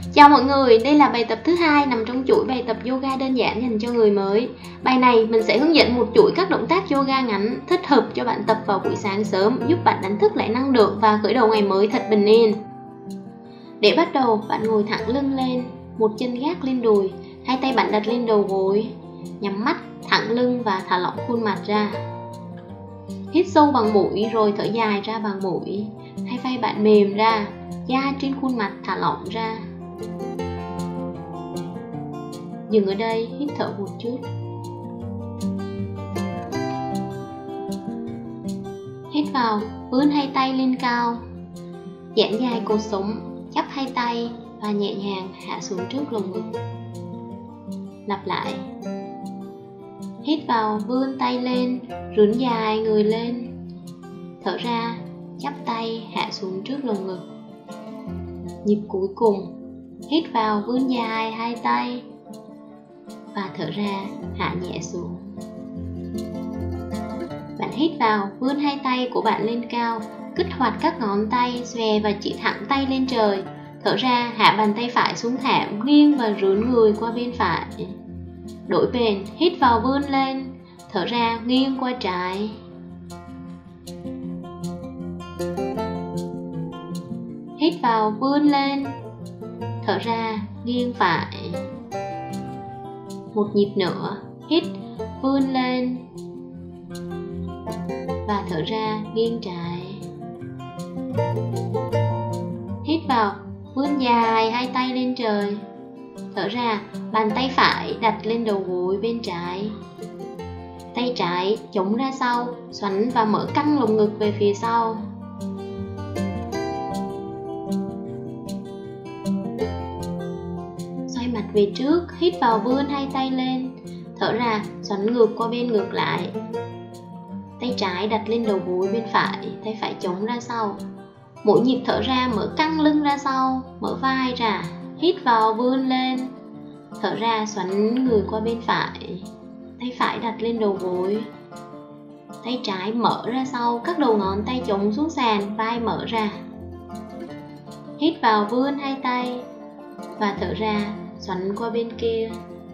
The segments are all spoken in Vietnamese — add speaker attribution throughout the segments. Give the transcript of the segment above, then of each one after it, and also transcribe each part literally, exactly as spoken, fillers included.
Speaker 1: Chào mọi người, đây là bài tập thứ hai nằm trong chuỗi bài tập yoga đơn giản dành cho người mới. Bài này mình sẽ hướng dẫn một chuỗi các động tác yoga ngắn thích hợp cho bạn tập vào buổi sáng sớm, giúp bạn đánh thức lại năng lượng và khởi đầu ngày mới thật bình yên. Để bắt đầu, bạn ngồi thẳng lưng lên, một chân gác lên đùi, hai tay bạn đặt lên đầu gối, nhắm mắt, thẳng lưng và thả lỏng khuôn mặt ra. Hít sâu bằng mũi rồi thở dài ra bằng mũi. Hai vai bạn mềm ra, da trên khuôn mặt thả lỏng ra. Dừng ở đây, hít thở một chút. Hít vào, vươn hai tay lên cao, giãn dài cột sống, chắp hai tay và nhẹ nhàng hạ xuống trước lồng ngực. Lặp lại. Hít vào, vươn tay lên, rướn dài người lên. Thở ra, chắp tay hạ xuống trước lồng ngực. Nhịp cuối cùng. Hít vào, vươn dài hai tay và thở ra, hạ nhẹ xuống. Bạn hít vào, vươn hai tay của bạn lên cao, kích hoạt các ngón tay, xòe và chỉ thẳng tay lên trời. Thở ra, hạ bàn tay phải xuống thảm, nghiêng và rướn người qua bên phải. Đổi bên, hít vào vươn lên, thở ra nghiêng qua trái. Hít vào vươn lên, thở ra nghiêng phải. Một nhịp nữa, hít vươn lên và thở ra nghiêng trái. Hít vào, vươn dài hai tay lên trời. Thở ra, bàn tay phải đặt lên đầu gối bên trái. Tay trái chống ra sau, xoắn và mở căng lồng ngực về phía sau. Xoay mặt về trước, hít vào vươn hai tay lên. Thở ra, xoắn ngược qua bên ngược lại. Tay trái đặt lên đầu gối bên phải, tay phải chống ra sau. Mỗi nhịp thở ra mở căng lưng ra sau, mở vai ra. Hít vào vươn lên, thở ra xoắn người qua bên phải, tay phải đặt lên đầu gối, tay trái mở ra sau, các đầu ngón tay chống xuống sàn, vai mở ra. Hít vào vươn hai tay và thở ra xoắn qua bên kia.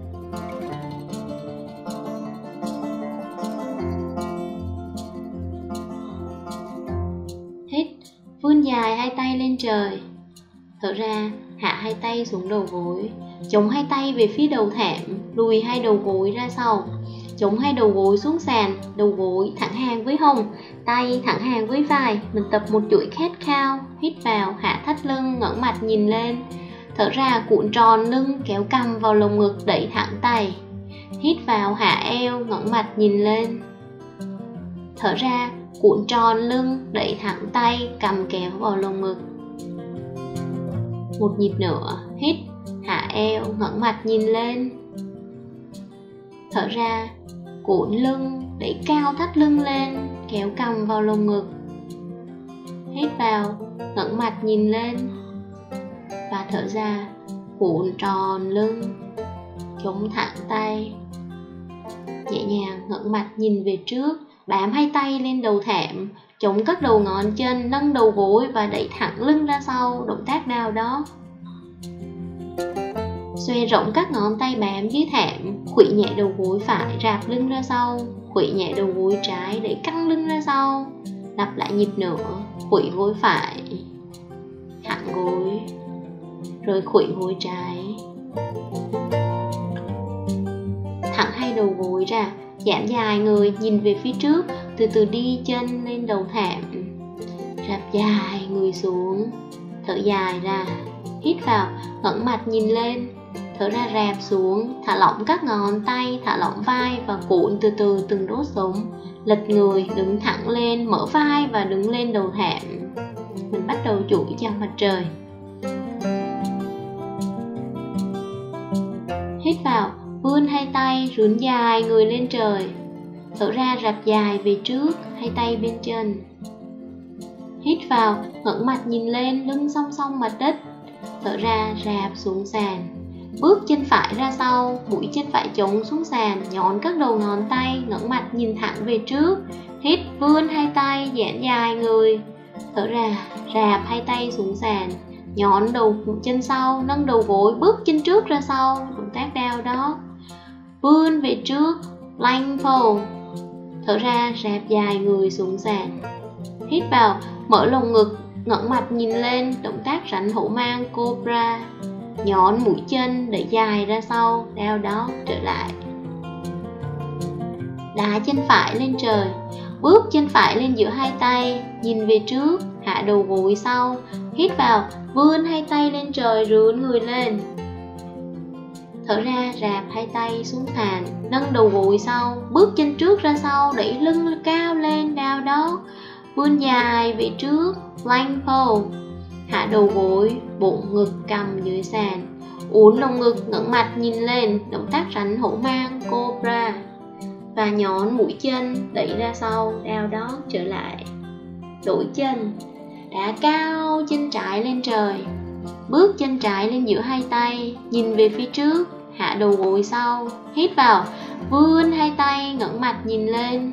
Speaker 1: Hít, vươn dài hai tay lên trời. Thở ra, hạ hai tay xuống đầu gối, chống hai tay về phía đầu thảm, lùi hai đầu gối ra sau, chống hai đầu gối xuống sàn, đầu gối thẳng hàng với hông, tay thẳng hàng với vai. Mình tập một chuỗi cat cow. Hít vào, hạ thắt lưng, ngẩng mặt nhìn lên. Thở ra, cuộn tròn lưng, kéo cằm vào lồng ngực, đẩy thẳng tay. Hít vào, hạ eo, ngẩng mặt nhìn lên. Thở ra, cuộn tròn lưng, đẩy thẳng tay, cằm kéo vào lồng ngực. Một nhịp nữa, hít, hạ eo, ngẩng mặt nhìn lên. Thở ra, cuộn lưng, đẩy cao thắt lưng lên, kéo cằm vào lồng ngực. Hít vào, ngẩng mặt nhìn lên. Và thở ra, cuộn tròn lưng, chống thẳng tay. Nhẹ nhàng ngẩng mặt nhìn về trước, bám hai tay lên đầu thảm, chống các đầu ngón chân, nâng đầu gối và đẩy thẳng lưng ra sau. Động tác nào đó. Xòe rộng các ngón tay bám dưới thảm, khuỵu nhẹ đầu gối phải, rạp lưng ra sau, khuỵu nhẹ đầu gối trái, đẩy căng lưng ra sau. Lặp lại nhịp nữa, khuỵu gối phải, thẳng gối, rồi khuỵu gối trái. Thẳng hai đầu gối ra, giãn dài người, nhìn về phía trước, từ từ đi chân lên đầu thảm. Rạp dài người xuống, thở dài ra. Hít vào, ngẩng mặt nhìn lên. Thở ra, rạp xuống, thả lỏng các ngón tay, thả lỏng vai và cuộn từ từ từng đốt sống. Lật người, đứng thẳng lên, mở vai và đứng lên đầu thảm. Mình bắt đầu chuỗi chào mặt trời. Hít vào, vươn hai tay, rướn dài người lên trời. Thở ra, rạp dài về trước, hai tay bên chân. Hít vào, ngẩng mặt nhìn lên, lưng song song mặt đất. Thở ra, rạp xuống sàn. Bước chân phải ra sau, mũi chân phải chống xuống sàn, nhón các đầu ngón tay, ngẩng mặt nhìn thẳng về trước. Hít, vươn hai tay, giãn dài người. Thở ra, rạp hai tay xuống sàn, Nhón đầu chân sau, nâng đầu gối, bước chân trước ra sau, động tác down dog. Vươn về trước, plank pose. Thở ra, rạp dài người xuống sàn. Hít vào, mở lồng ngực, ngẩng mặt nhìn lên, động tác rảnh hổ mang cobra. Nhón mũi chân đẩy dài ra sau, down dog trở lại. Đá chân phải lên trời, bước chân phải lên giữa hai tay, nhìn về trước, hạ đầu gối sau. Hít vào, vươn hai tay lên trời, rướn người lên. Thở ra, rạp hai tay xuống sàn, nâng đầu gối sau, bước chân trước ra sau, đẩy lưng cao lên, down dog. Vươn dài về trước, plank pose. Hạ đầu gối, bụng ngực cầm dưới sàn. Uốn lồng ngực, ngẩng mặt nhìn lên, động tác rảnh hổ mang cobra. Và nhón mũi chân đẩy ra sau, down dog trở lại. Đổi chân, đá cao chân trái lên trời, bước chân trái lên giữa hai tay, nhìn về phía trước, hạ đầu gối sau. Hít vào, vươn hai tay, ngẩng mặt nhìn lên.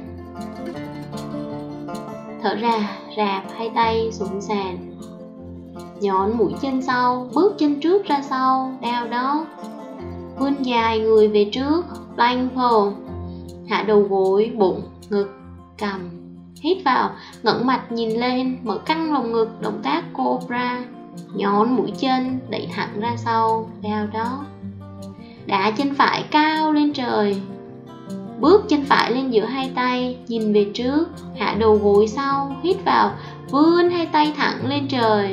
Speaker 1: Thở ra, rạp hai tay xuống sàn. Nhón mũi chân sau, bước chân trước ra sau, down dog. Vươn dài người về trước, plank pose. Hạ đầu gối, bụng, ngực, cầm. Hít vào, ngẩng mặt nhìn lên, mở căng lồng ngực, động tác cobra. Nhón mũi chân, đẩy thẳng ra sau, down dog. Đá chân phải cao lên trời, bước chân phải lên giữa hai tay, nhìn về trước, hạ đầu gối sau. Hít vào, vươn hai tay thẳng lên trời.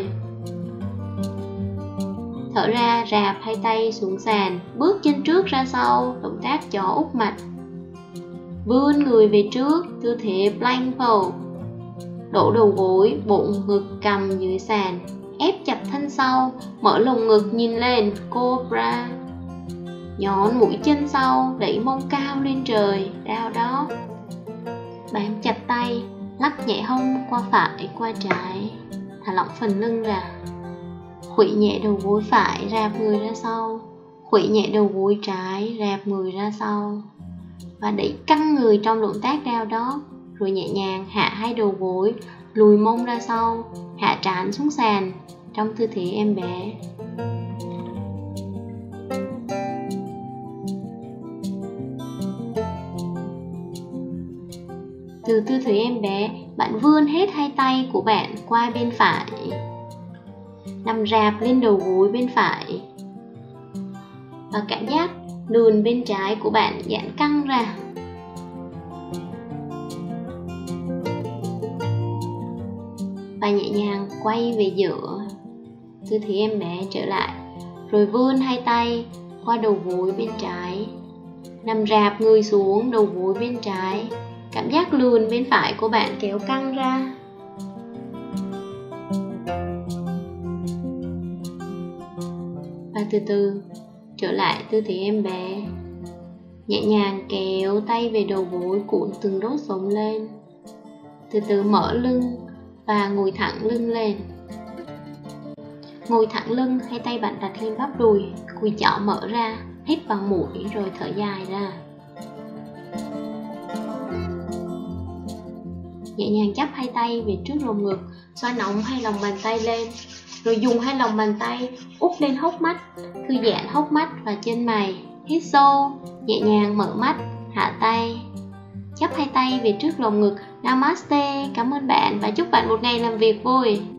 Speaker 1: Thở ra, rạp hai tay xuống sàn, bước chân trước ra sau, động tác chó úp mặt. Vươn người về trước, tư thế plank pose. Đổ đầu gối, bụng, ngực, cầm dưới sàn. Ép chặt thân sau, mở lồng ngực nhìn lên, cobra. Nhón mũi chân sau, đẩy mông cao lên trời, down dog. Bám chặt tay, lắc nhẹ hông qua phải, qua trái. Thả lỏng phần lưng ra. Khuỵu nhẹ đầu gối phải, rạp người ra sau. Khuỵu nhẹ đầu gối trái, rạp người ra sau. Và đẩy căng người trong động tác down dog. Rồi nhẹ nhàng hạ hai đầu gối, lùi mông ra sau, hạ trán xuống sàn trong tư thế em bé. Từ tư thế em bé, bạn vươn hết hai tay của bạn qua bên phải, nằm rạp lên đầu gối bên phải. Và cảm giác lườn bên trái của bạn giãn căng ra. Và nhẹ nhàng quay về giữa, tư thế em bé trở lại. Rồi vươn hai tay qua đầu gối bên trái, nằm rạp người xuống đầu gối bên trái. Cảm giác lườn bên phải của bạn kéo căng ra. Và từ từ trở lại tư thế em bé. Nhẹ nhàng kéo tay về đầu gối, cuộn từng đốt sống lên. Từ từ mở lưng và ngồi thẳng lưng lên. Ngồi thẳng lưng, hai tay bạn đặt lên bắp đùi, cùi chỏ mở ra, hít bằng mũi rồi thở dài ra. Nhẹ nhàng chắp hai tay về trước lồng ngực, xoa nóng hai lòng bàn tay lên. Rồi dùng hai lòng bàn tay úp lên hốc mắt, thư giãn hốc mắt và chân mày. Hít sâu, nhẹ nhàng mở mắt, hạ tay. Chắp hai tay về trước lồng ngực. Namaste, cảm ơn bạn và chúc bạn một ngày làm việc vui.